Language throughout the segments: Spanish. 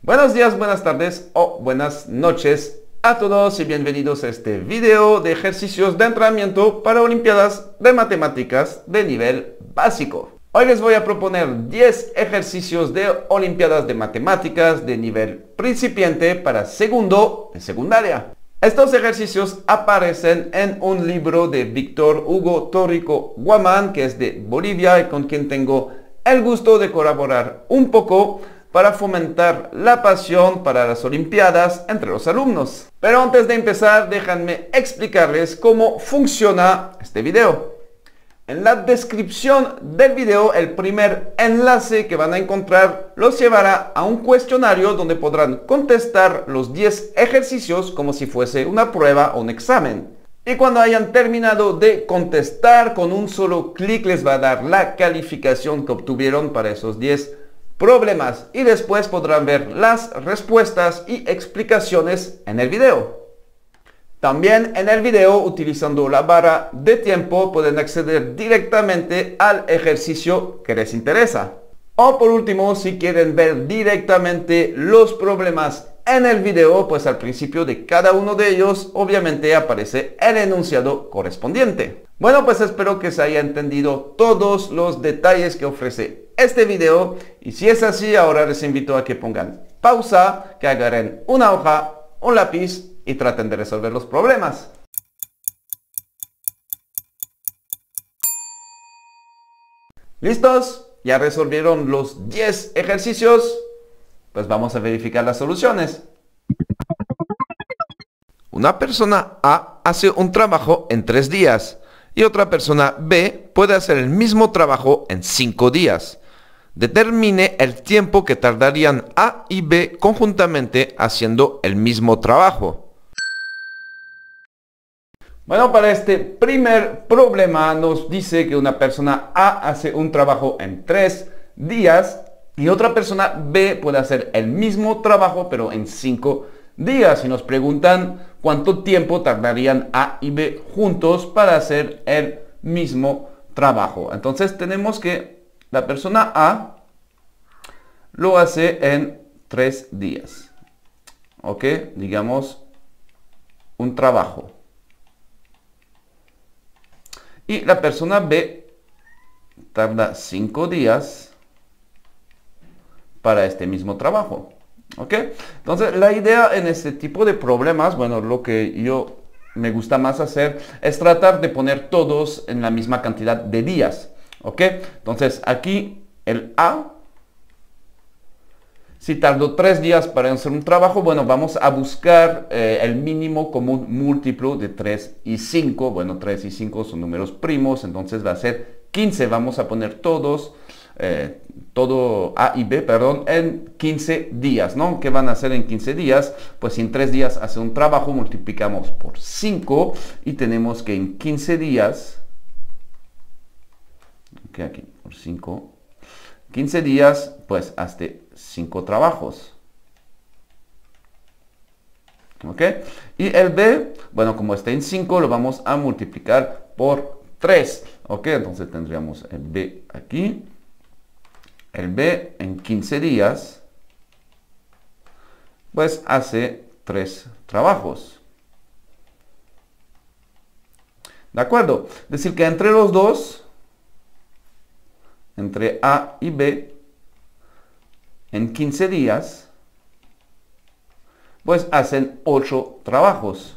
Buenos días, buenas tardes o buenas noches a todos y bienvenidos a este video de ejercicios de entrenamiento para Olimpiadas de Matemáticas de nivel básico. Hoy les voy a proponer 10 ejercicios de Olimpiadas de Matemáticas de nivel principiante para segundo de secundaria. Estos ejercicios aparecen en un libro de Víctor Hugo Torrico Guamán, que es de Bolivia y con quien tengo el gusto de colaborar un poco para fomentar la pasión para las Olimpiadas entre los alumnos. Pero antes de empezar, déjenme explicarles cómo funciona este video. En la descripción del video, el primer enlace que van a encontrar los llevará a un cuestionario donde podrán contestar los 10 ejercicios como si fuese una prueba o un examen. Y cuando hayan terminado de contestar, con un solo clic les va a dar la calificación que obtuvieron para esos 10 problemas. Y después podrán ver las respuestas y explicaciones en el video. También en el video, utilizando la barra de tiempo, pueden acceder directamente al ejercicio que les interesa. O por último, si quieren ver directamente los problemas en el video, pues al principio de cada uno de ellos, obviamente aparece el enunciado correspondiente. Bueno, pues espero que se haya entendido todos los detalles que ofrece este video. Y si es así, ahora les invito a que pongan pausa, que agarren una hoja, un lápiz y traten de resolver los problemas. ¿Listos? ¿Ya resolvieron los 10 ejercicios? Pues vamos a verificar las soluciones. Una persona A hace un trabajo en 3 días y otra persona B puede hacer el mismo trabajo en 5 días. Determine el tiempo que tardarían A y B conjuntamente haciendo el mismo trabajo. Bueno, para este primer problema nos dice que una persona A hace un trabajo en 3 días y otra persona B puede hacer el mismo trabajo pero en 5 días. Y nos preguntan cuánto tiempo tardarían A y B juntos para hacer el mismo trabajo. Entonces tenemos que la persona A lo hace en 3 días. ¿Ok? Digamos un trabajo. Y la persona B tarda 5 días para este mismo trabajo. ¿Ok? Entonces, la idea en este tipo de problemas, bueno, lo que me gusta más hacer es tratar de poner todos en la misma cantidad de días. ¿Ok? Entonces, aquí el A, si tardó 3 días para hacer un trabajo, bueno, vamos a buscar el mínimo común múltiplo de 3 y 5. Bueno, 3 y 5 son números primos, entonces va a ser 15. Vamos a poner todo A y B, perdón, en 15 días, ¿no? ¿Qué van a hacer en 15 días? Pues si en 3 días hace un trabajo, multiplicamos por 5 y tenemos que en 15 días, ok, aquí por 5, 15 días, pues hace 5 trabajos. ¿Ok? Y el B, bueno, como está en 5, lo vamos a multiplicar por 3. ¿Ok? Entonces tendríamos el B aquí. El B en 15 días, pues hace 3 trabajos. ¿De acuerdo? Es decir, que entre los dos, entre A y B, en 15 días, pues hacen 8 trabajos.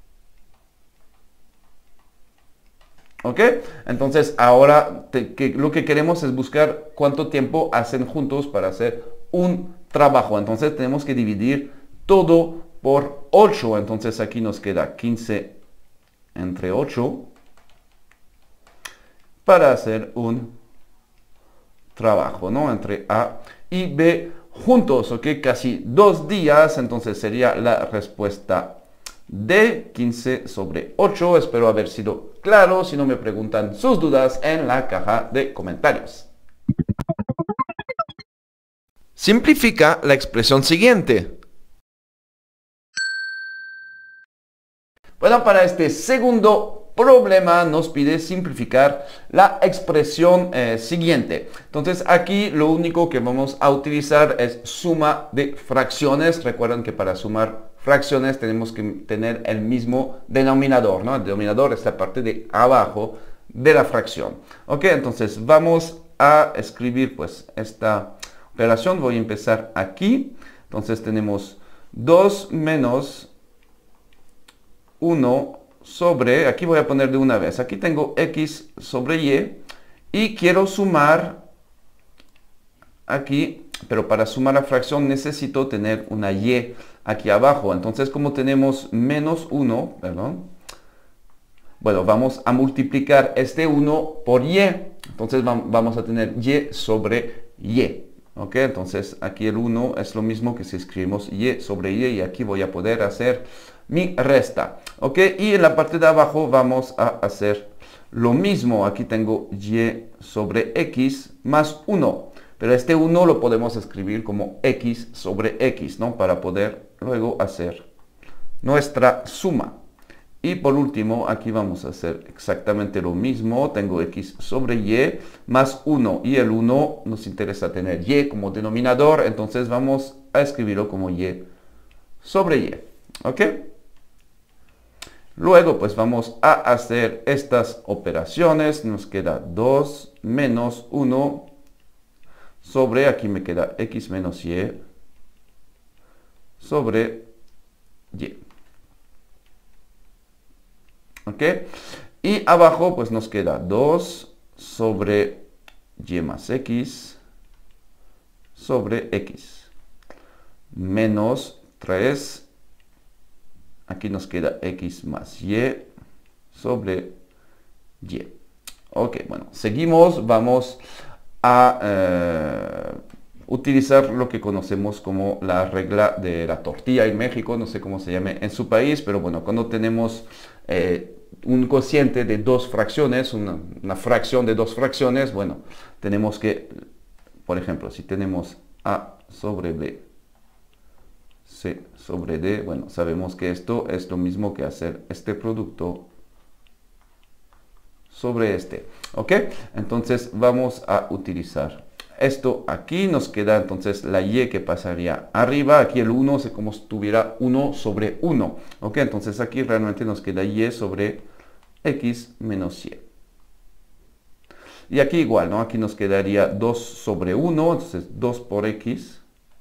¿Ok? Entonces ahora lo que queremos es buscar cuánto tiempo hacen juntos para hacer un trabajo. Entonces tenemos que dividir todo por 8. Entonces aquí nos queda 15 entre 8 para hacer un trabajo, ¿no? Entre A y B juntos, ¿ok? Casi 2 días, entonces sería la respuesta de 15 sobre 8. Espero haber sido claro. Si no, me preguntan sus dudas en la caja de comentarios. Simplifica la expresión siguiente. Bueno, para este segundo problema nos pide simplificar la expresión siguiente. Entonces aquí lo único que vamos a utilizar es suma de fracciones. Recuerden que para sumar fracciones tenemos que tener el mismo denominador, ¿no? El denominador es la parte de abajo de la fracción. Ok, entonces vamos a escribir pues esta operación. Voy a empezar aquí. Entonces tenemos 2 menos 1 sobre, aquí voy a poner de una vez, aquí tengo x sobre y quiero sumar aquí, pero para sumar la fracción necesito tener una y aquí abajo. Entonces como tenemos menos 1, perdón, bueno, vamos a multiplicar este 1 por y, entonces vamos a tener y sobre y. Ok, entonces aquí el 1 es lo mismo que si escribimos y sobre y aquí voy a poder hacer mi resta. Ok, y en la parte de abajo vamos a hacer lo mismo. Aquí tengo y sobre x más 1. Pero este 1 lo podemos escribir como x sobre x, ¿no? Para poder luego hacer nuestra suma. Y por último, aquí vamos a hacer exactamente lo mismo. Tengo x sobre y más 1. Y el 1 nos interesa tener y como denominador. Entonces vamos a escribirlo como y sobre y. ¿Ok? Luego pues vamos a hacer estas operaciones. Nos queda 2 menos 1 sobre, aquí me queda x menos y sobre y. ¿Ok? Y abajo pues nos queda 2 sobre y más x sobre x menos 3. Aquí nos queda x más y sobre y. Ok, bueno, seguimos. Vamos a utilizar lo que conocemos como la regla de la tortilla en México. No sé cómo se llame en su país, pero bueno, cuando tenemos un cociente de dos fracciones, una fracción de dos fracciones, bueno, tenemos que, por ejemplo, si tenemos a sobre b, c sobre d, bueno, sabemos que esto es lo mismo que hacer este producto sobre este. ¿Ok? Entonces vamos a utilizar esto aquí. Nos queda entonces la y que pasaría arriba. Aquí el 1 es como si tuviera 1 sobre 1. ¿Ok? Entonces aquí realmente nos queda y sobre x menos y. Y aquí igual, ¿no? Aquí nos quedaría 2 sobre 1. Entonces 2 por x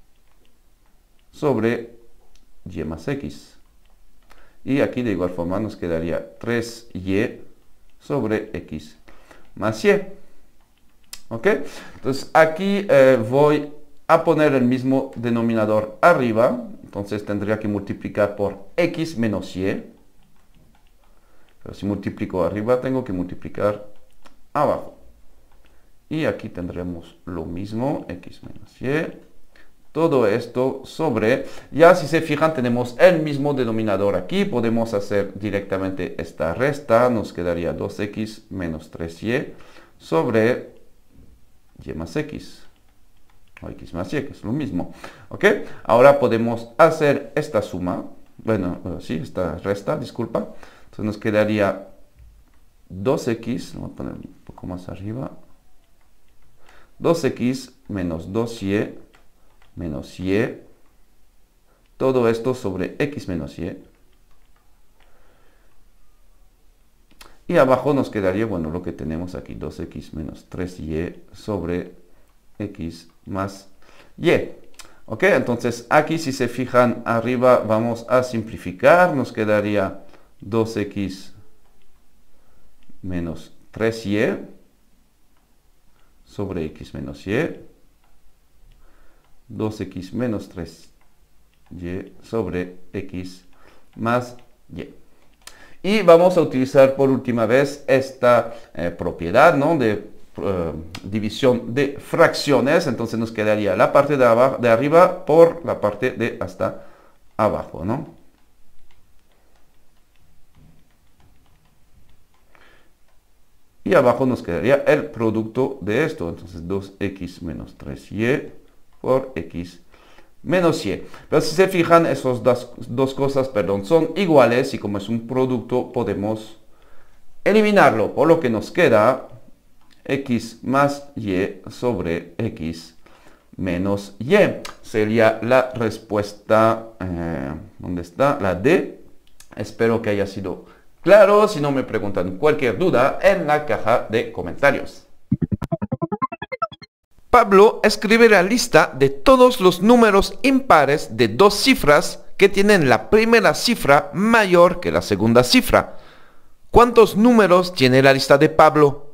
sobre y más x. Y aquí de igual forma nos quedaría 3y sobre x más y. ¿Ok? Entonces aquí voy a poner el mismo denominador arriba. Entonces tendría que multiplicar por x menos y. Pero si multiplico arriba tengo que multiplicar abajo. Y aquí tendremos lo mismo, x menos y. Todo esto sobre, ya si se fijan tenemos el mismo denominador aquí, podemos hacer directamente esta resta, nos quedaría 2x menos 3y sobre y más x, o x más y, que es lo mismo. ¿Ok? Ahora podemos hacer esta suma, bueno, sí, esta resta, disculpa, entonces nos quedaría 2x, voy a poner un poco más arriba, 2x menos 2y menos y, todo esto sobre x menos y. Y abajo nos quedaría, bueno, lo que tenemos aquí, 2x menos 3y sobre x más y. ¿Ok? Entonces aquí si se fijan arriba vamos a simplificar, nos quedaría 2x menos 3y sobre x menos y. 2x menos 3y sobre x más y. Y vamos a utilizar por última vez esta propiedad, ¿no? De división de fracciones. Entonces nos quedaría la parte de arriba por la parte de hasta abajo, ¿no? Y abajo nos quedaría el producto de esto. Entonces 2x menos 3y por x menos y. Pero si se fijan, esas dos cosas, perdón, son iguales y como es un producto podemos eliminarlo, por lo que nos queda x más y sobre x menos y. Sería la respuesta, ¿dónde está? La D. Espero que haya sido claro. Si no, me preguntan cualquier duda en la caja de comentarios. Pablo escribe la lista de todos los números impares de dos cifras que tienen la primera cifra mayor que la segunda cifra. ¿Cuántos números tiene la lista de Pablo?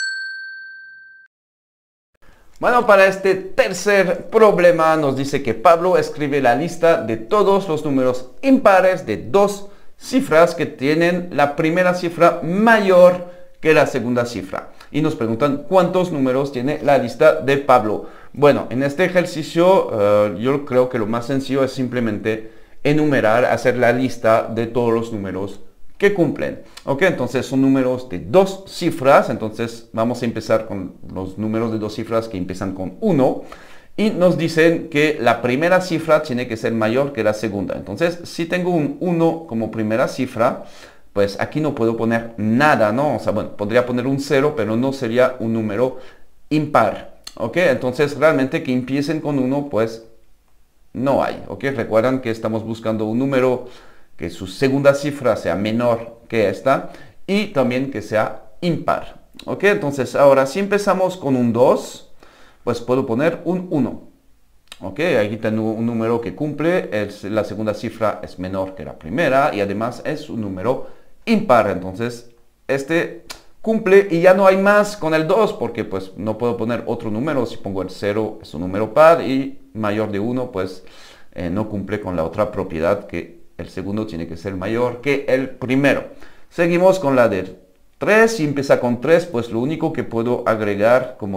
Bueno, para este tercer problema nos dice que Pablo escribe la lista de todos los números impares de dos cifras que tienen la primera cifra mayor que la segunda cifra. Y nos preguntan cuántos números tiene la lista de Pablo. Bueno, en este ejercicio yo creo que lo más sencillo es simplemente enumerar, hacer la lista de todos los números que cumplen. Ok, entonces son números de dos cifras. Entonces vamos a empezar con los números de dos cifras que empiezan con 1. Y nos dicen que la primera cifra tiene que ser mayor que la segunda. Entonces, si tengo un 1 como primera cifra, pues aquí no puedo poner nada, ¿no? O sea, bueno, podría poner un 0, pero no sería un número impar. Ok, entonces realmente que empiecen con 1, pues no hay. Ok, recuerdan que estamos buscando un número que su segunda cifra sea menor que esta y también que sea impar. Ok, entonces ahora si empezamos con un 2, pues puedo poner un 1. Ok, aquí tengo un número que cumple, la segunda cifra es menor que la primera y además es un número impar. Entonces este cumple y ya no hay más con el 2 porque pues no puedo poner otro número. Si pongo el 0 es un número par y mayor de 1 pues no cumple con la otra propiedad que el segundo tiene que ser mayor que el primero. Seguimos con la de 3. Si empieza con 3, pues lo único que puedo agregar como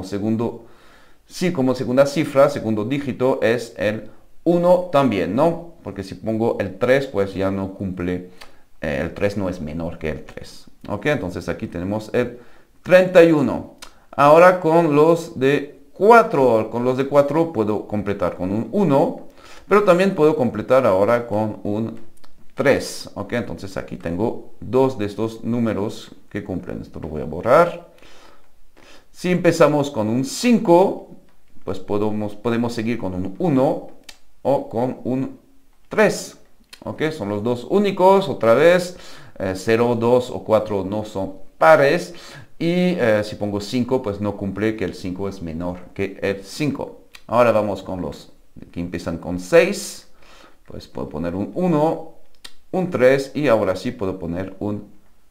como segunda cifra, segundo dígito, es el 1 también, ¿no? Porque si pongo el 3, pues ya no cumple, el 3 no es menor que el 3. Ok, entonces aquí tenemos el 31. Ahora con los de 4, puedo completar con un 1, pero también puedo completar ahora con un 3. Ok, entonces aquí tengo dos de estos números que cumplen. Esto lo voy a borrar. Si empezamos con un 5, pues podemos seguir con un 1 o con un 3. Ok, son los dos únicos. Otra vez, 0, 2 o 4 no son pares. Y si pongo 5, pues no cumple que el 5 es menor que el 5. Ahora vamos con los que empiezan con 6. Pues puedo poner un 1, un 3 y ahora sí puedo poner un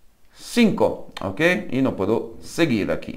5. Ok, y no puedo seguir aquí.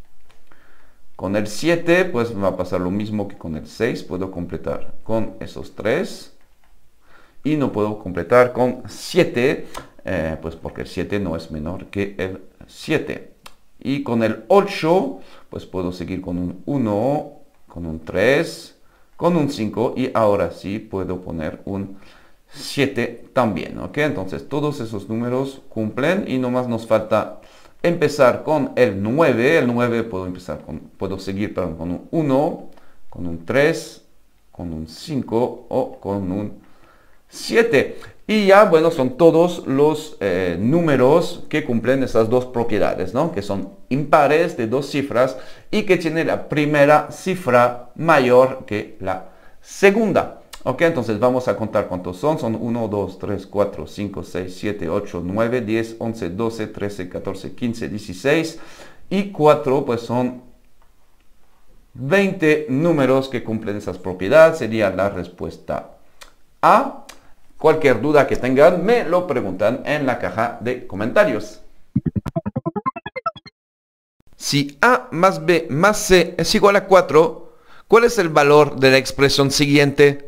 Con el 7, pues va a pasar lo mismo que con el 6. Puedo completar con esos 3. Y no puedo completar con 7, pues porque el 7 no es menor que el 7. Y con el 8, pues puedo seguir con un 1, con un 3, con un 5. Y ahora sí puedo poner un 7 también. ¿Ok? Entonces todos esos números cumplen y nomás nos falta empezar con el 9. El 9 puedo seguir con un 1, con un 3, con un 5 o con un 7. Y ya, bueno, son todos los números que cumplen esas dos propiedades, ¿no? Que son impares de dos cifras y que tienen la primera cifra mayor que la segunda. Ok, entonces vamos a contar cuántos son. Son 1, 2, 3, 4, 5, 6, 7, 8, 9, 10, 11, 12, 13, 14, 15, 16 y 4, pues son 20 números que cumplen esas propiedades. Sería la respuesta A. Cualquier duda que tengan, me lo preguntan en la caja de comentarios. Si A más B más C es igual a 4, ¿cuál es el valor de la expresión siguiente?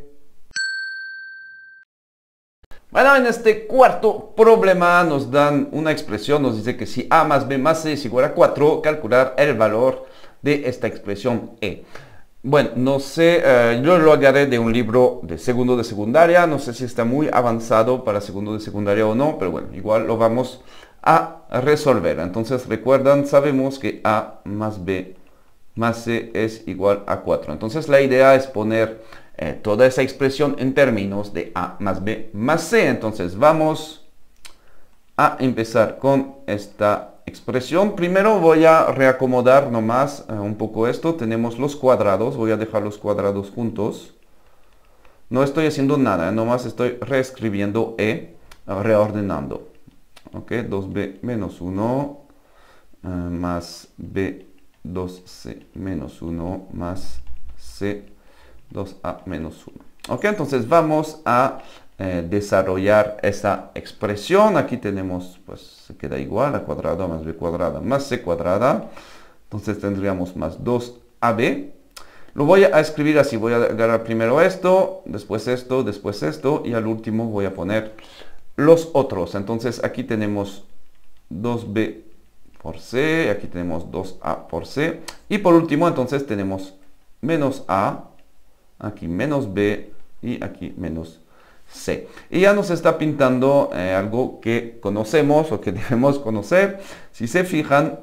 Bueno, en este cuarto problema nos dan una expresión, nos dice que si A más B más C es igual a 4, calcular el valor de esta expresión E. Bueno, no sé, yo lo agarré de un libro de segundo de secundaria, no sé si está muy avanzado para segundo de secundaria o no, pero bueno, igual lo vamos a resolver. Entonces recuerdan, sabemos que A más B más C es igual a 4. Entonces la idea es poner toda esa expresión en términos de A más B más C. Entonces vamos a empezar con esta expresión. Primero voy a reacomodar nomás un poco esto. Tenemos los cuadrados, voy a dejar los cuadrados juntos. No estoy haciendo nada, nomás estoy reescribiendo reordenando. Ok, 2b menos 1 más b 2c menos 1 más c 2a menos 1. Ok, entonces vamos a desarrollar esa expresión. Aquí tenemos, pues se queda igual, a cuadrado más b cuadrada más c cuadrada. Entonces tendríamos más 2ab. Lo voy a escribir así, voy a agarrar primero esto, después esto, después esto, y al último voy a poner los otros. Entonces aquí tenemos 2b por c, aquí tenemos 2a por c, y por último entonces tenemos menos a, aquí menos b, y aquí menos c. Y ya nos está pintando algo que conocemos o que debemos conocer. Si se fijan,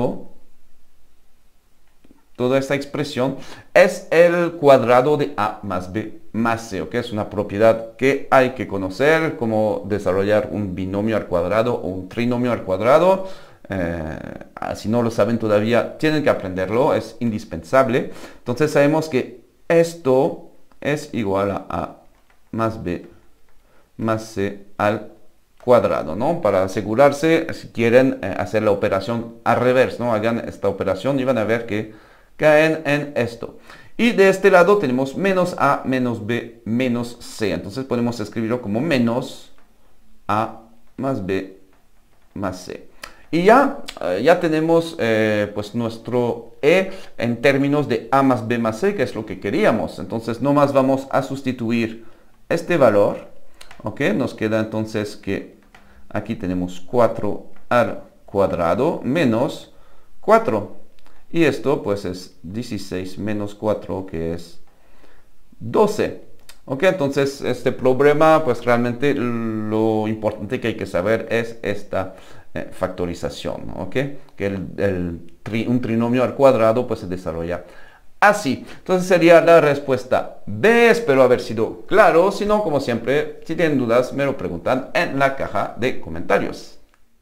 toda esta expresión es el cuadrado de a más b más c, ¿ok? Es una propiedad que hay que conocer, cómo desarrollar un binomio al cuadrado o un trinomio al cuadrado. Si no lo saben todavía, tienen que aprenderlo, es indispensable. Entonces sabemos que esto es igual a más b más c al cuadrado, ¿no? Para asegurarse, si quieren hacer la operación al revés, ¿no? Hagan esta operación y van a ver que caen en esto. Y de este lado tenemos menos a menos b menos c. Entonces podemos escribirlo como menos a más b más c. Y ya tenemos pues nuestro e en términos de a más b más c, que es lo que queríamos. Entonces nomás vamos a sustituir este valor. ¿Ok? Nos queda entonces que aquí tenemos 4 al cuadrado menos 4. Y esto pues es 16 menos 4, que es 12. Ok, entonces este problema pues realmente lo importante que hay que saber es esta factorización. Ok, que un trinomio al cuadrado pues se desarrolla así. Entonces sería la respuesta B. Espero haber sido claro. Si no, como siempre, si tienen dudas me lo preguntan en la caja de comentarios.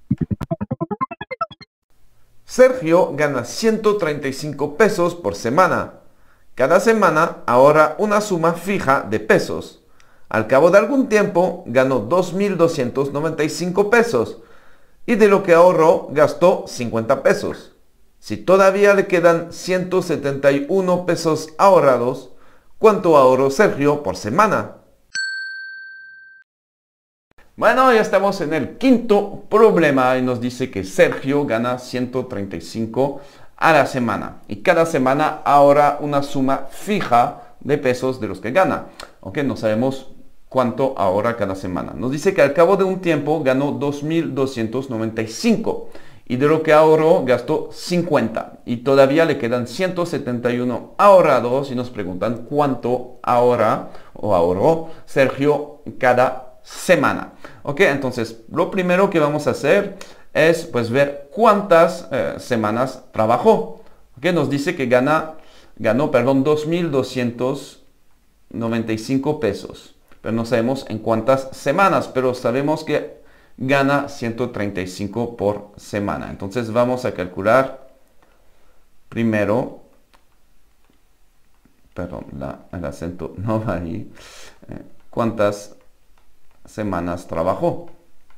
Sergio gana 135 pesos por semana. Cada semana ahorra una suma fija de pesos. Al cabo de algún tiempo ganó 2.295 pesos y de lo que ahorró gastó 50 pesos. Si todavía le quedan 171 pesos ahorrados, ¿cuánto ahorró Sergio por semana? Bueno, ya estamos en el quinto problema y nos dice que Sergio gana 135 a la semana. Y cada semana ahorra una suma fija de pesos de los que gana. Ok, no sabemos cuánto ahorra cada semana. Nos dice que al cabo de un tiempo ganó 2.295. Y de lo que ahorró gastó 50. Y todavía le quedan 171 ahorrados. Y nos preguntan cuánto ahorra o ahorró Sergio cada semana. Ok, entonces lo primero que vamos a hacer es pues ver cuántas semanas trabajó. Ok, nos dice que ganó 2.295 pesos. Pero no sabemos en cuántas semanas, pero sabemos que gana 135 por semana. Entonces vamos a calcular primero, perdón, el acento no va ahí, cuántas semanas trabajó.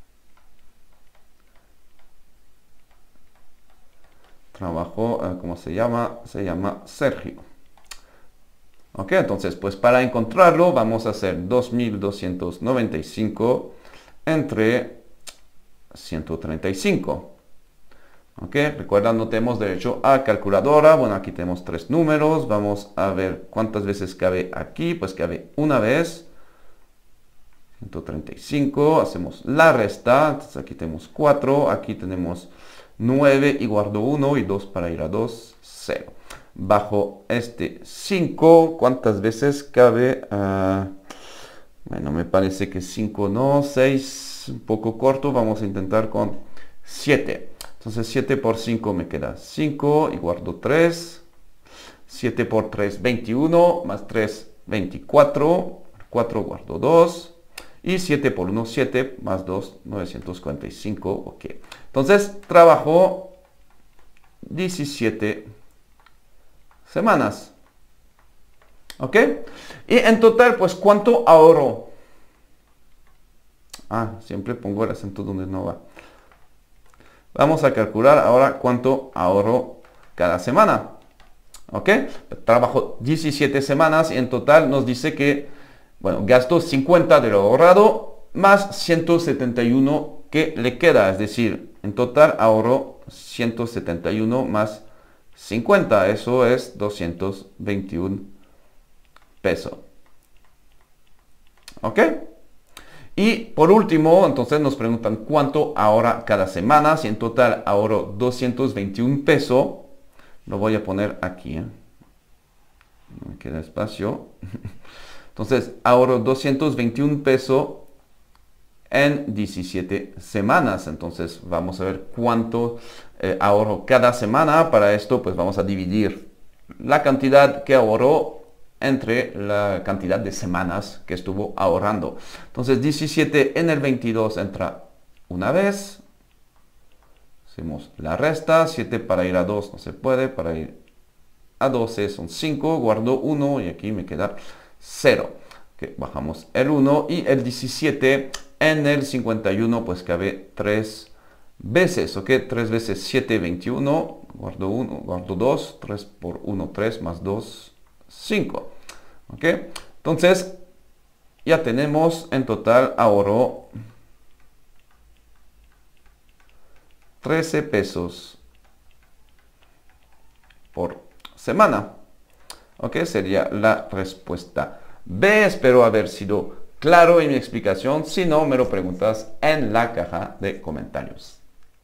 ¿Cómo se llama? Se llama Sergio. Ok, entonces pues para encontrarlo vamos a hacer 2.295 entre 135. Ok, recuerda, no tenemos derecho a calculadora. Bueno, aquí tenemos 3 números. Vamos a ver cuántas veces cabe aquí. Pues cabe una vez. 135, hacemos la resta. Entonces aquí tenemos 4, aquí tenemos 9 y guardo 1 y 2 para ir a 2, 0. Bajo este 5, ¿cuántas veces cabe? Bueno, me parece que 5 no, 6, un poco corto. Vamos a intentar con 7. Entonces 7 por 5 me queda 5 y guardo 3. 7 por 3, 21, más 3, 24. 4 guardo 2. Y 7 por 1, 7, más 2, 945, ok. Entonces, trabajó 17 semanas. ¿Ok? Y en total, pues, ¿cuánto ahorró? Siempre pongo el acento donde no va. Vamos a calcular ahora cuánto ahorró cada semana. ¿Ok? Trabajó 17 semanas y en total nos dice que, bueno, gastó 50 de lo ahorrado más 171 que le queda. Es decir, en total ahorró 171 más 50. Eso es 221 pesos. ¿Ok? Y por último, entonces nos preguntan cuánto ahorra cada semana. Si en total ahorró 221 pesos. Lo voy a poner aquí. No me queda espacio. Entonces, ahorro 221 pesos en 17 semanas. Entonces, vamos a ver cuánto ahorro cada semana. Para esto, pues vamos a dividir la cantidad que ahorró entre la cantidad de semanas que estuvo ahorrando. Entonces, 17 en el 22 entra una vez. Hacemos la resta, 7 para ir a 2 no se puede, para ir a 12 son 5, guardo 1 y aquí me queda 0. Okay, bajamos el 1 y el 17 en el 51 pues cabe 3 veces, ok, 3 veces 7, 21, guardo 1, guardo 2, 3 por 1, 3, más 2, 5. Ok, entonces ya tenemos en total ahorro 13 pesos por semana. Ok, sería la respuesta B. Espero haber sido claro en mi explicación. Si no, me lo preguntas en la caja de comentarios.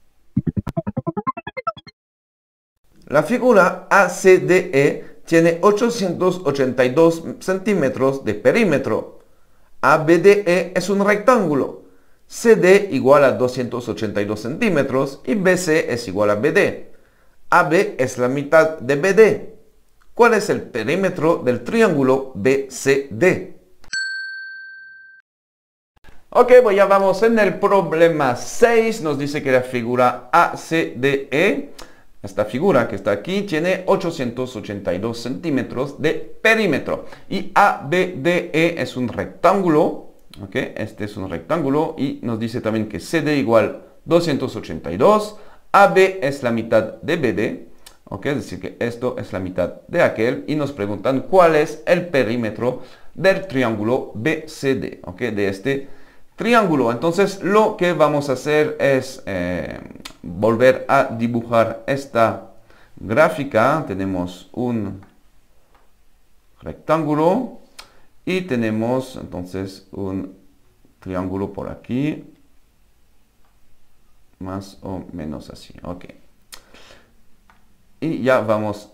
La figura ACDE tiene 882 centímetros de perímetro. ABDE es un rectángulo. CD igual a 282 centímetros y BC es igual a BD. AB es la mitad de BD. ¿Cuál es el perímetro del triángulo BCD? Ok, pues ya vamos en el problema 6. Nos dice que la figura ACDE, esta figura que está aquí, tiene 882 centímetros de perímetro. Y ABDE es un rectángulo. Ok, este es un rectángulo y nos dice también que CD igual 282, AB es la mitad de BD, ok, es decir que esto es la mitad de aquel y nos preguntan cuál es el perímetro del triángulo BCD, ok, de este triángulo. Entonces lo que vamos a hacer es volver a dibujar esta gráfica. Tenemos un rectángulo. Y tenemos entonces un triángulo por aquí. Más o menos así. Ok. Y ya vamos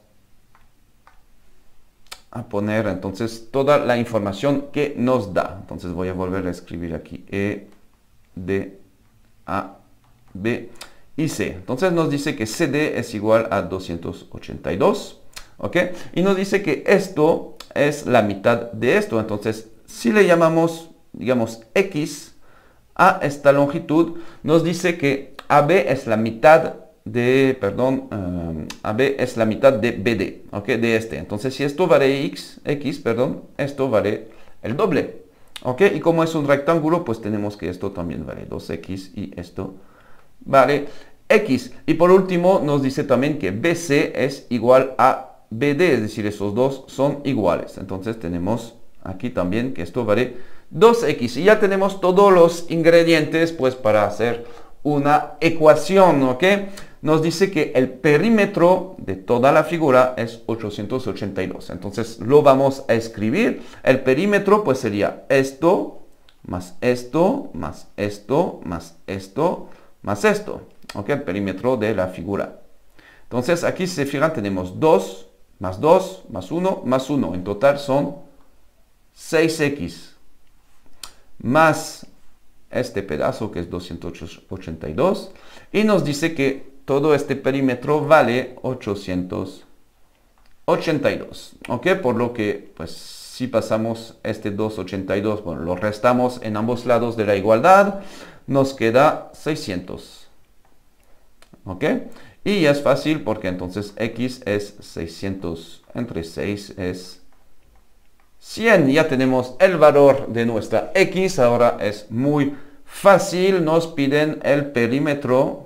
a poner entonces toda la información que nos da. Entonces voy a volver a escribir aquí E, D, A, B y C. Entonces nos dice que CD es igual a 282. ¿Ok? Y nos dice que esto es la mitad de esto. Entonces, si le llamamos, digamos, X a esta longitud, nos dice que AB es la mitad de, AB es la mitad de BD, ¿ok? De este. Entonces, si esto vale X, esto vale el doble, ¿ok? Y como es un rectángulo, pues tenemos que esto también vale 2X y esto vale X. Y por último, nos dice también que BC es igual a BD, es decir, esos dos son iguales. Entonces tenemos aquí también que esto vale 2X. Y ya tenemos todos los ingredientes pues para hacer una ecuación, ¿ok? Nos dice que el perímetro de toda la figura es 882. Entonces lo vamos a escribir. El perímetro pues sería esto, más esto, más esto, más esto, más esto. ¿Ok? El perímetro de la figura. Entonces aquí si se fijan tenemos 2, más 2, más 1, más 1. En total son 6X. Más este pedazo que es 282. Y nos dice que todo este perímetro vale 882. ¿Ok? Por lo que pues si pasamos este 282, bueno, lo restamos en ambos lados de la igualdad, nos queda 600. ¿Ok? Y es fácil porque entonces x es 600 entre 6 es 100. Ya tenemos el valor de nuestra x. Ahora es muy fácil. Nos piden el perímetro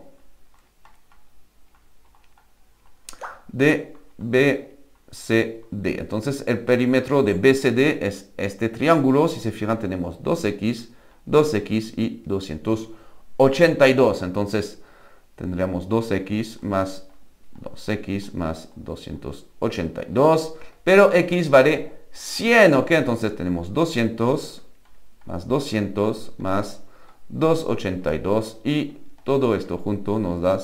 de BCD. Entonces el perímetro de BCD es este triángulo. Si se fijan, tenemos 2x, 2x y 282. Entonces tendríamos 2x más 2x más 282. Pero x vale 100, ¿ok? Entonces tenemos 200 más 282 y todo esto junto nos da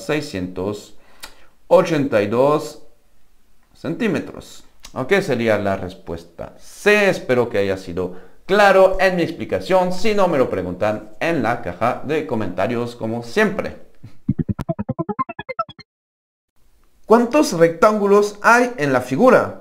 682 centímetros. ¿Ok? Sería la respuesta C. Espero que haya sido claro en mi explicación. Si no, me lo preguntan en la caja de comentarios como siempre. ¿Cuántos rectángulos hay en la figura?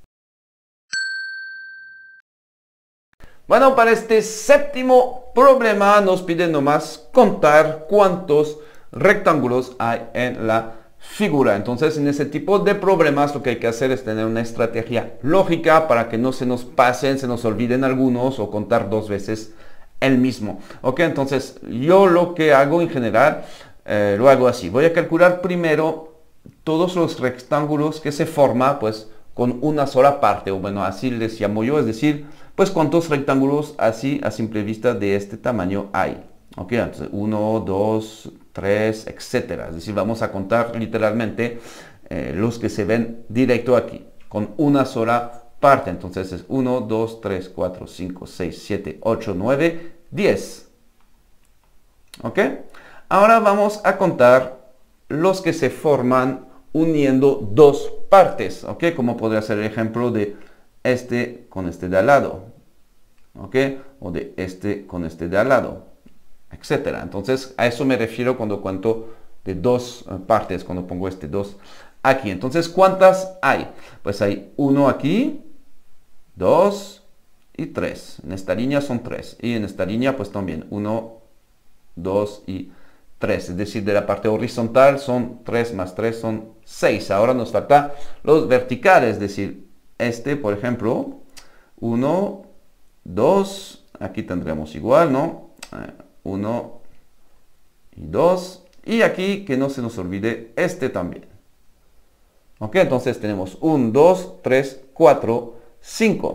Bueno, para este séptimo problema nos piden nomás contar cuántos rectángulos hay en la figura. Entonces, en ese tipo de problemas lo que hay que hacer es tener una estrategia lógica para que no se nos pasen, se nos olviden algunos o contar dos veces el mismo. Ok, entonces yo lo que hago en general, lo hago así. Voy a calcular primero todos los rectángulos que se forman pues con una sola parte, o bueno, así les llamo yo, es decir, pues cuántos rectángulos así a simple vista de este tamaño hay. Ok, entonces 1, 2, 3, etcétera. Es decir, vamos a contar literalmente los que se ven directo aquí, con una sola parte. Entonces es 1, 2, 3, 4, 5, 6, 7, 8, 9, 10. Ok, ahora vamos a contar los que se forman uniendo dos partes, ¿ok? Como podría ser el ejemplo de este con este de al lado, ¿ok? O de este con este de al lado, etcétera. Entonces, a eso me refiero cuando cuento de dos partes, cuando pongo este 2 aquí. Entonces, ¿cuántas hay? Pues hay 1 aquí, 2 y 3. En esta línea son 3. Y en esta línea, pues también 1, 2 y 3, es decir, de la parte horizontal son 3 más 3 son 6. Ahora nos falta los verticales, es decir, este, por ejemplo, 1, 2, aquí tendremos igual, ¿no? 1 y 2, y aquí que no se nos olvide este también. Ok, entonces tenemos 1, 2, 3, 4, 5.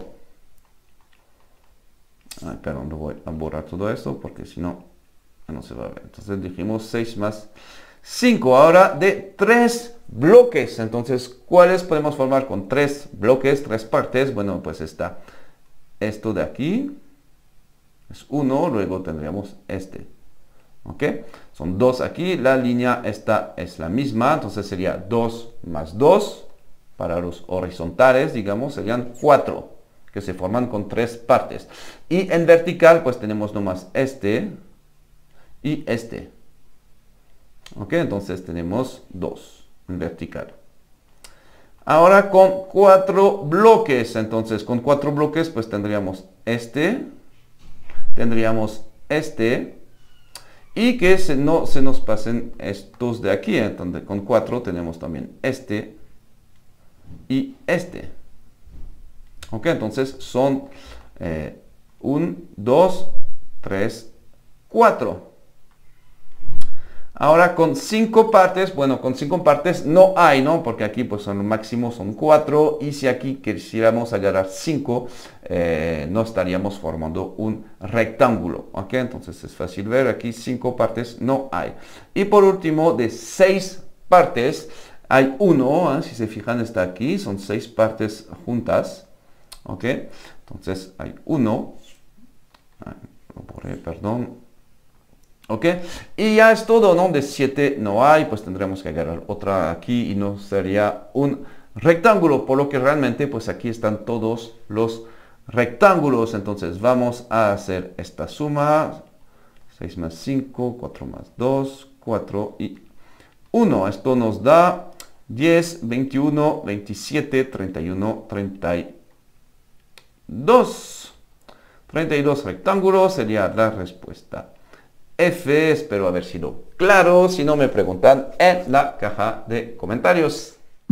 Perdón, voy a borrar todo esto porque si no, no se va a ver. Entonces dijimos 6 más 5. Ahora de 3 bloques. Entonces, ¿cuáles podemos formar con 3 bloques, 3 partes? Bueno, pues está esto de aquí. Es 1. Luego tendríamos este. ¿Ok? Son 2 aquí. La línea esta es la misma. Entonces sería 2 más 2. Para los horizontales, digamos, serían 4. Que se forman con 3 partes. Y en vertical, pues tenemos nomás este y este. Ok, entonces tenemos 2 en vertical. Ahora con 4 bloques. Entonces con 4 bloques pues tendríamos este. Tendríamos este. Y que no se nos pasen estos de aquí. Entonces con 4 tenemos también este y este. Ok, entonces son 1, 2, 3, 4. Ahora con 5 partes, bueno, con 5 partes no hay, ¿no? Porque aquí pues son máximo son 4 y si aquí quisiéramos agarrar 5, no estaríamos formando un rectángulo, ¿ok? Entonces es fácil ver, aquí 5 partes no hay. Y por último, de 6 partes, hay 1, si se fijan está aquí, son 6 partes juntas, ¿ok? Entonces hay 1, lo borré, perdón. ¿Ok? Y ya es todo, ¿no? De 7 no hay, pues tendremos que agarrar otra aquí y no sería un rectángulo, por lo que realmente pues aquí están todos los rectángulos. Entonces vamos a hacer esta suma, 6 más 5, 4 más 2, 4 y 1. Esto nos da 10, 21, 27, 31, 32. 32. 32 rectángulos sería la respuesta F. Espero haber sido claro. Si no, me preguntan en la caja de comentarios.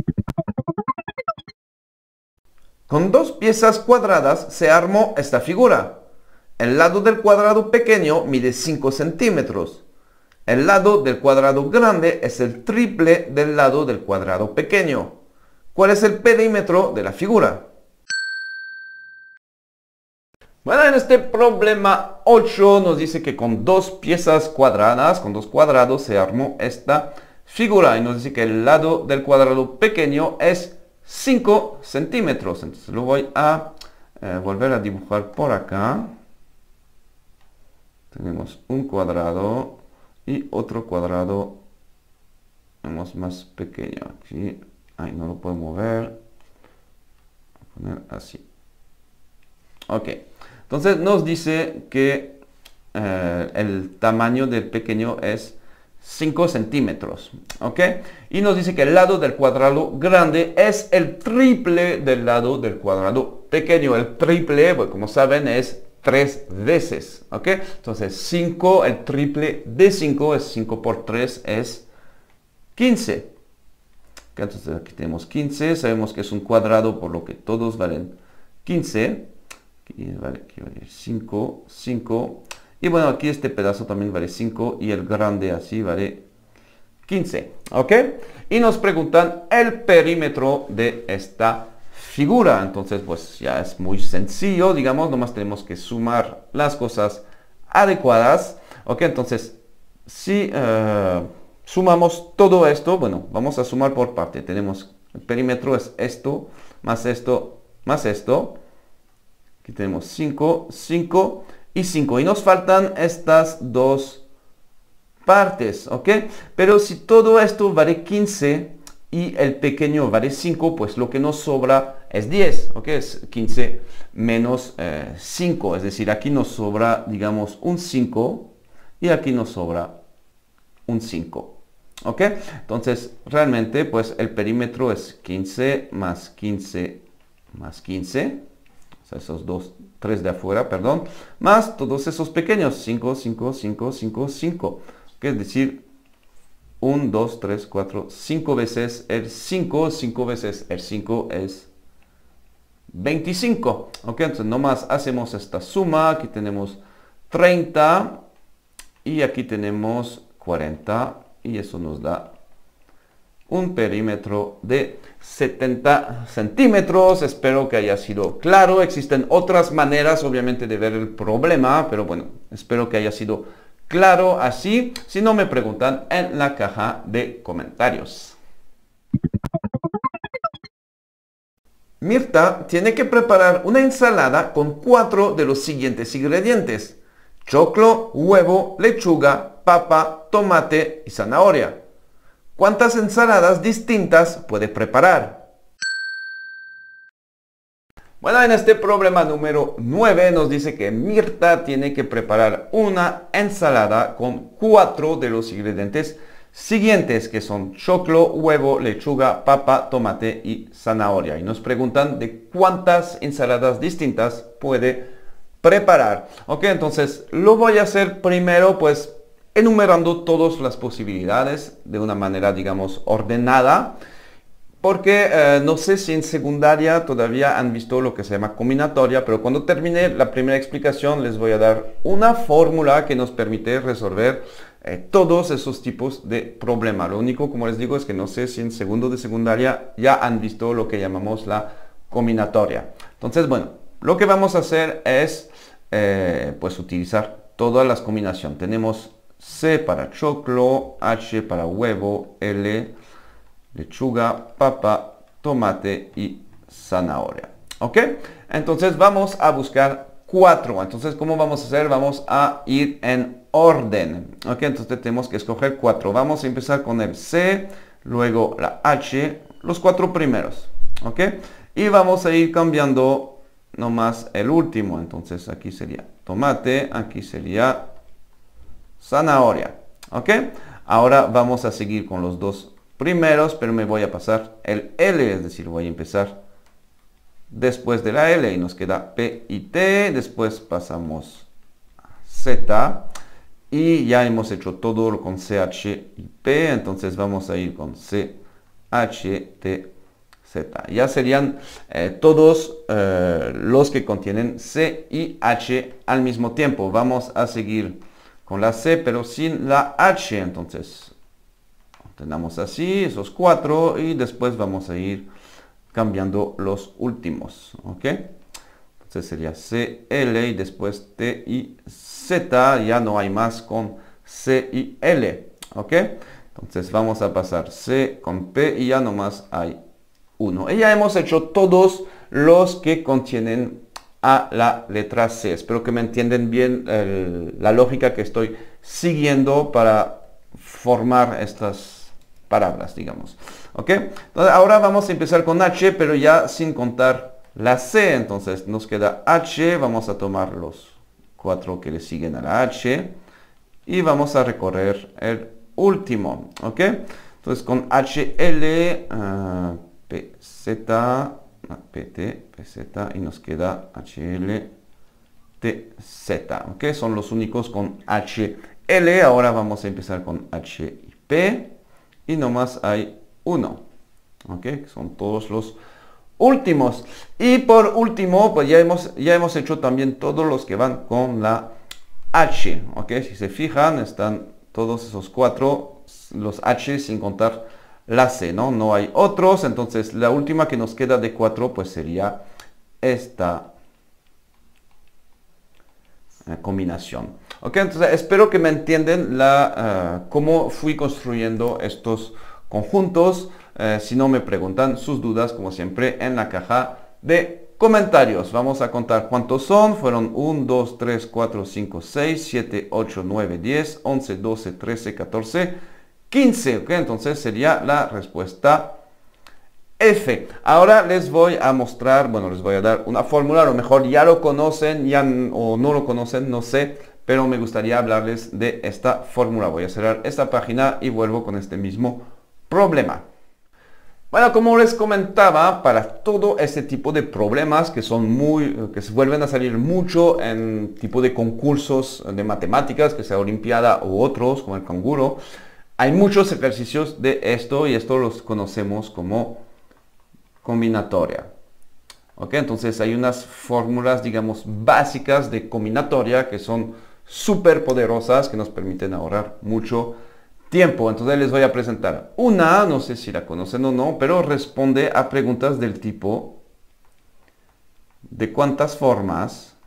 Con dos piezas cuadradas se armó esta figura. El lado del cuadrado pequeño mide 5 centímetros. El lado del cuadrado grande es el triple del lado del cuadrado pequeño. ¿Cuál es el perímetro de la figura? Bueno, en este problema 8 nos dice que con dos piezas cuadradas, con dos cuadrados, se armó esta figura. Y nos dice que el lado del cuadrado pequeño es 5 centímetros. Entonces lo voy a volver a dibujar por acá. Tenemos un cuadrado y otro cuadrado más pequeño. Aquí, ahí no lo puedo mover. Voy a poner así. Ok. Entonces nos dice que el tamaño del pequeño es 5 centímetros. ¿Ok? Y nos dice que el lado del cuadrado grande es el triple del lado del cuadrado pequeño. El triple, pues, como saben, es 3 veces. ¿Ok? Entonces 5, el triple de 5 es 5 por 3 es 15. ¿Ok? Entonces aquí tenemos 15. Sabemos que es un cuadrado, por lo que todos valen 15. Aquí vale 5, 5. Y bueno, aquí este pedazo también vale 5 y el grande así vale 15. ¿Ok? Y nos preguntan el perímetro de esta figura. Entonces, pues ya es muy sencillo, digamos, nomás tenemos que sumar las cosas adecuadas. ¿Ok? Entonces, si sumamos todo esto, bueno, vamos a sumar por parte. Tenemos, el perímetro es esto, más esto, más esto. Aquí tenemos 5, 5 y 5. Y nos faltan estas dos partes, ¿ok? Pero si todo esto vale 15 y el pequeño vale 5, pues lo que nos sobra es 10, ¿ok? Es 15 menos 5. Es decir, aquí nos sobra, digamos, un 5 y aquí nos sobra un 5. ¿Ok? Entonces, realmente, pues el perímetro es 15 más 15 más 15. O sea, esos 3 de afuera, perdón, más todos esos pequeños, 5, 5, 5, 5, 5. Es decir, 1, 2, 3, 4, 5 veces el 5, 5 veces el 5 es 25. Ok, entonces nomás hacemos esta suma. Aquí tenemos 30 y aquí tenemos 40 y eso nos da un perímetro de 70 centímetros. Espero que haya sido claro. Existen otras maneras, obviamente, de ver el problema, pero bueno, espero que haya sido claro así. Si no, me preguntan en la caja de comentarios. Mirta tiene que preparar una ensalada con 4 de los siguientes ingredientes: choclo, huevo, lechuga, papa, tomate y zanahoria. ¿Cuántas ensaladas distintas puede preparar? Bueno, en este problema número 9 nos dice que Mirta tiene que preparar una ensalada con 4 de los ingredientes siguientes, que son choclo, huevo, lechuga, papa, tomate y zanahoria. Y nos preguntan de cuántas ensaladas distintas puede preparar. Ok, entonces lo voy a hacer primero, pues, enumerando todas las posibilidades de una manera, digamos, ordenada, porque no sé si en secundaria todavía han visto lo que se llama combinatoria, pero cuando termine la primera explicación les voy a dar una fórmula que nos permite resolver todos esos tipos de problemas. Lo único, como les digo, es que no sé si en segundo de secundaria ya han visto lo que llamamos la combinatoria. Entonces, bueno, lo que vamos a hacer es pues utilizar todas las combinaciones. Tenemos C para choclo, H para huevo, L, lechuga, papa, tomate y zanahoria. ¿Ok? Entonces vamos a buscar 4. Entonces, ¿cómo vamos a hacer? Vamos a ir en orden. ¿Ok? Entonces tenemos que escoger 4. Vamos a empezar con el C, luego la H, los 4 primeros. ¿Ok? Y vamos a ir cambiando nomás el último. Entonces aquí sería tomate, aquí sería zanahoria. ¿Ok? Ahora vamos a seguir con los dos primeros, pero me voy a pasar el L, es decir, voy a empezar después de la L y nos queda P y T, después pasamos a Z y ya hemos hecho todo con CH y P, entonces vamos a ir con CH, T, Z. Ya serían todos los que contienen C y H al mismo tiempo. Vamos a seguir con la C pero sin la H, entonces tenemos así esos 4 y después vamos a ir cambiando los últimos, ¿ok? Entonces sería CL y después T y Z, ya no hay más con C y L, ¿ok? Entonces vamos a pasar C con P y ya nomás hay 1. Y ya hemos hecho todos los que contienen a la letra C. Espero que me entiendan bien la lógica que estoy siguiendo para formar estas palabras, digamos. ¿Ok? Entonces, ahora vamos a empezar con H, pero ya sin contar la C. Entonces nos queda H, vamos a tomar los 4 que le siguen a la H y vamos a recorrer el último. ¿Ok? Entonces con HL, PZ, PT, PZ y nos queda HL, TZ. ¿Ok? Son los únicos con HL. Ahora vamos a empezar con H y P. Y nomás hay 1, ¿ok? Son todos los últimos. Y por último, pues ya hemos hecho también todos los que van con la H, ¿ok? Si se fijan, están todos esos 4, los H sin contar la C, ¿no? No hay otros, entonces la última que nos queda de 4, pues sería esta combinación. Ok, entonces espero que me entiendan cómo fui construyendo estos conjuntos. Si no, me preguntan sus dudas, como siempre, en la caja de comentarios. Vamos a contar cuántos son. Fueron 1, 2, 3, 4, 5, 6, 7, 8, 9, 10, 11, 12, 13, 14, 15. Ok, entonces sería la respuesta F. Ahora les voy a mostrar, bueno, les voy a dar una fórmula, a lo mejor ya lo conocen, o no lo conocen, no sé, pero me gustaría hablarles de esta fórmula. Voy a cerrar esta página y vuelvo con este mismo problema. Bueno, como les comentaba, para todo este tipo de problemas que que se vuelven a salir mucho en tipo de concursos de matemáticas, que sea olimpiada u otros, como el canguro, hay muchos ejercicios de esto y esto los conocemos como combinatoria. ¿Ok? Entonces hay unas fórmulas, digamos, básicas de combinatoria que son súper poderosas, que nos permiten ahorrar mucho tiempo. Entonces les voy a presentar una, no sé si la conocen o no, pero responde a preguntas del tipo: ¿de cuántas formas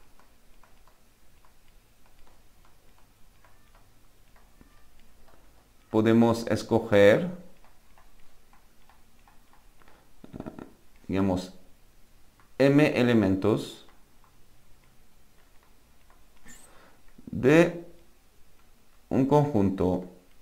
podemos escoger, digamos, m elementos de un conjunto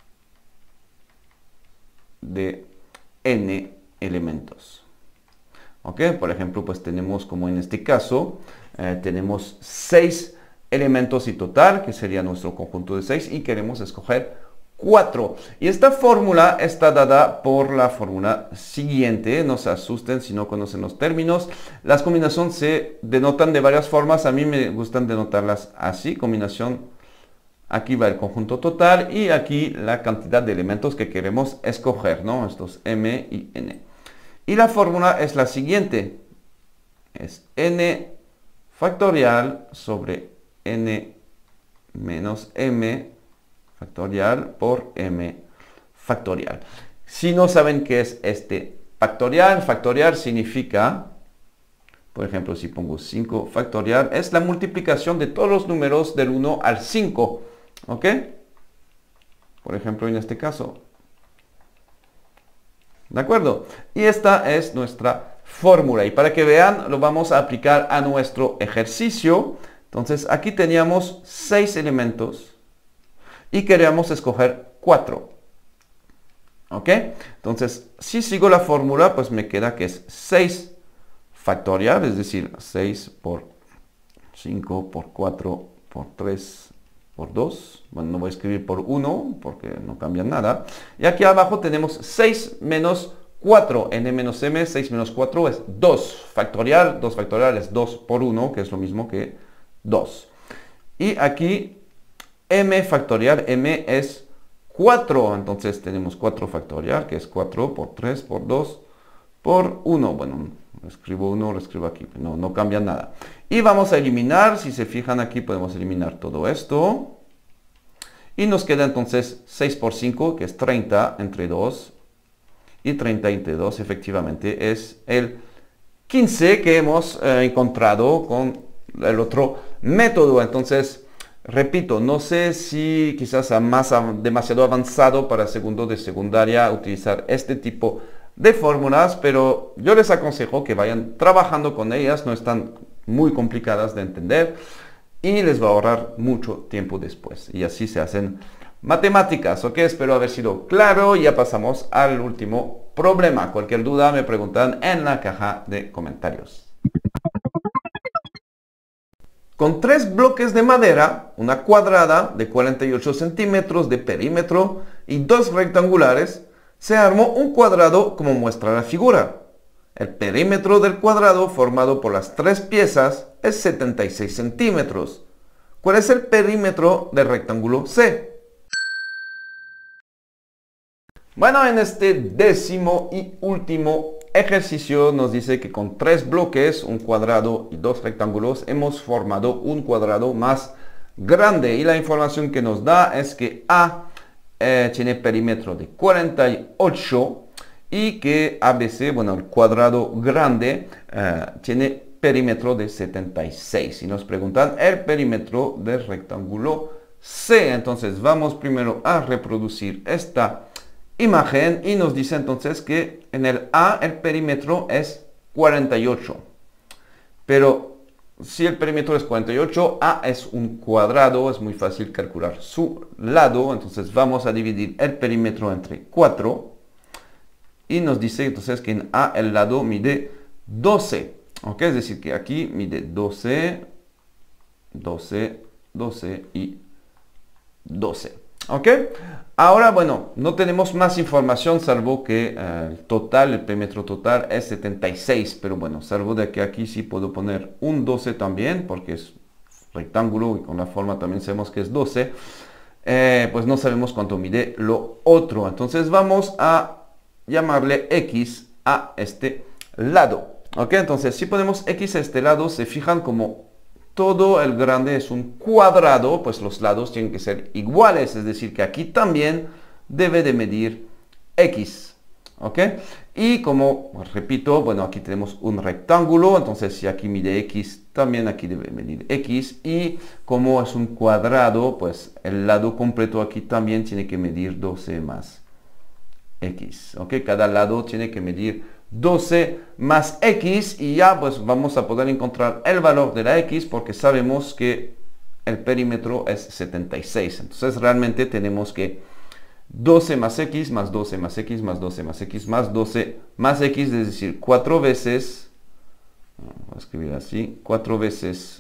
de n elementos? ¿Ok? Por ejemplo, pues tenemos, como en este caso, tenemos 6 elementos y total, que sería nuestro conjunto de 6, y queremos escoger 4. Y esta fórmula está dada por la fórmula siguiente. No se asusten si no conocen los términos. Las combinaciones se denotan de varias formas. A mí me gustan denotarlas así. Combinación, aquí va el conjunto total y aquí la cantidad de elementos que queremos escoger, ¿no? Estos m y n. Y la fórmula es la siguiente. Es n factorial sobre n menos m factorial por m factorial. Si no saben qué es este factorial, factorial significa, por ejemplo, si pongo 5 factorial, es la multiplicación de todos los números del 1 al 5. ¿Ok? Por ejemplo, en este caso. ¿De acuerdo? Y esta es nuestra fórmula. Y para que vean, lo vamos a aplicar a nuestro ejercicio. Entonces, aquí teníamos 6 elementos y queríamos escoger 4. ¿Ok? Entonces, si sigo la fórmula, pues me queda que es 6 factorial, es decir, 6 por 5 por 4 por 3 por 2. Bueno, no voy a escribir por 1 porque no cambia nada. Y aquí abajo tenemos 6 menos 4. n menos m, 6 menos 4 es 2 factorial. 2 factorial es 2 por 1, que es lo mismo que 2. Y aquí m factorial, m es 4. Entonces tenemos 4 factorial, que es 4 por 3 por 2 por 1. Bueno, lo escribo 1, lo escribo aquí. No cambia nada. Y vamos a eliminar. Si se fijan aquí podemos eliminar todo esto. Y nos queda entonces 6 por 5, que es 30 entre 2. Y 30 entre 2 efectivamente es el 15 que hemos encontrado con el otro método. Entonces, repito, no sé si quizás demasiado avanzado para segundo de secundaria utilizar este tipo de fórmulas, pero yo les aconsejo que vayan trabajando con ellas. No están muy complicadas de entender y les va a ahorrar mucho tiempo después. Y así se hacen matemáticas, ¿ok? Espero haber sido claro. Ya pasamos al último problema. Cualquier duda me preguntan en la caja de comentarios. Con 3 bloques de madera, una cuadrada de 48 centímetros de perímetro y 2 rectangulares, se armó un cuadrado como muestra la figura. El perímetro del cuadrado formado por las 3 piezas es 76 centímetros. ¿Cuál es el perímetro del rectángulo C? Bueno, en este 10º y último ejercicio nos dice que con 3 bloques, un cuadrado y 2 rectángulos, hemos formado un cuadrado más grande. Y la información que nos da es que A tiene perímetro de 48 y que ABC, bueno, el cuadrado grande, tiene perímetro de 76. Y nos preguntan el perímetro del rectángulo C. Entonces vamos primero a reproducir esta imagen y nos dice entonces que en el A el perímetro es 48. Pero si el perímetro es 48, A es un cuadrado, es muy fácil calcular su lado. Entonces vamos a dividir el perímetro entre 4. Y nos dice entonces que en A el lado mide 12. ¿Ok? Es decir, que aquí mide 12, 12, 12 y 12. ¿Ok? Ahora, bueno, no tenemos más información salvo que el perímetro total es 76. Pero bueno, salvo de que aquí sí puedo poner un 12 también, porque es rectángulo y con la forma también sabemos que es 12. Pues no sabemos cuánto mide lo otro. Entonces vamos a llamarle X a este lado. ¿Ok? Entonces si ponemos X a este lado, se fijan como todo el grande es un cuadrado, pues los lados tienen que ser iguales, es decir, que aquí también debe de medir X, ¿ok? Y como, repito, bueno, aquí tenemos un rectángulo, entonces si aquí mide X, también aquí debe medir X, y como es un cuadrado, pues el lado completo aquí también tiene que medir 12 más X, ¿ok? Cada lado tiene que medir 12 más X y ya pues vamos a poder encontrar el valor de la X porque sabemos que el perímetro es 76. Entonces realmente tenemos que 12 más X más 12 más X más 12 más X más 12 más X, es decir, 4 veces, voy a escribir así, 4 veces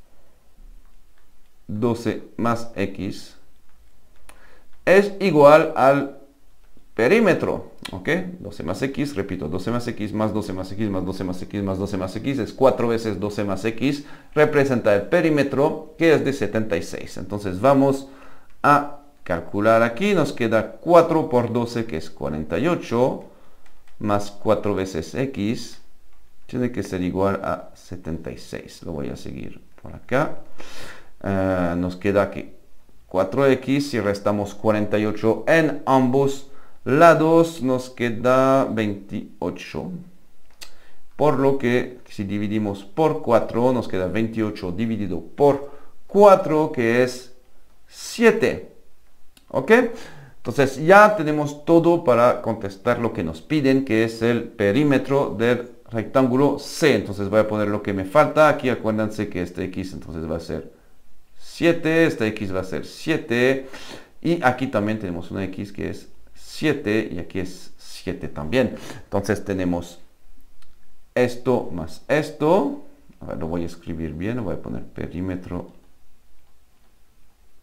12 más X es igual al perímetro, ¿ok? 12 más X, repito, 12 más X más 12 más X más 12 más X más 12 más X es 4 veces 12 más X, representa el perímetro que es de 76. Entonces vamos a calcular aquí, nos queda 4 por 12 que es 48, más 4 veces X, tiene que ser igual a 76. Lo voy a seguir por acá. Nos queda aquí 4X y restamos 48 en ambos lados, nos queda 28. Por lo que si dividimos por 4, nos queda 28 dividido por 4, que es 7. ¿Ok? Entonces ya tenemos todo para contestar lo que nos piden, que es el perímetro del rectángulo C. Entonces voy a poner lo que me falta. Aquí acuérdense que este X entonces va a ser 7, esta X va a ser 7. Y aquí también tenemos una X que es 7 y aquí es 7 también. Entonces tenemos esto más esto. A ver, lo voy a escribir bien, lo voy a poner perímetro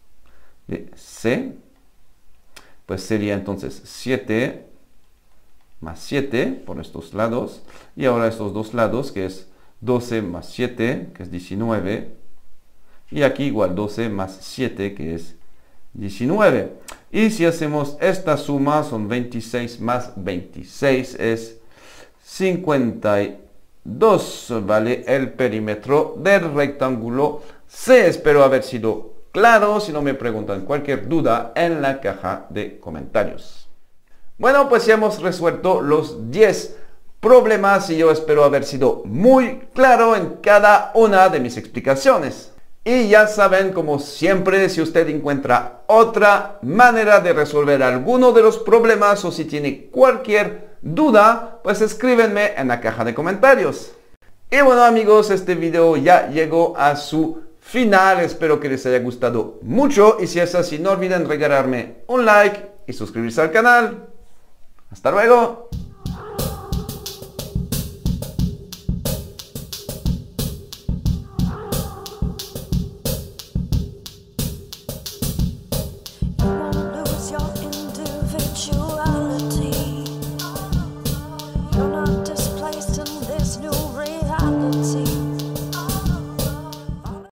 de C. Pues sería entonces 7 más 7 por estos lados. Y ahora estos dos lados, que es 12 más 7, que es 19. Y aquí igual 12 más 7, que es 19. Y si hacemos esta suma, son 26 más 26, es 52, ¿vale? El perímetro del rectángulo C. Espero haber sido claro. Si no, me preguntan cualquier duda en la caja de comentarios. Bueno, pues ya hemos resuelto los 10 problemas y yo espero haber sido muy claro en cada una de mis explicaciones. Y ya saben, como siempre, si usted encuentra otra manera de resolver alguno de los problemas o si tiene cualquier duda, pues escríbenme en la caja de comentarios. Y bueno amigos, este video ya llegó a su final. Espero que les haya gustado mucho y si es así, no olviden regalarme un like y suscribirse al canal. Hasta luego.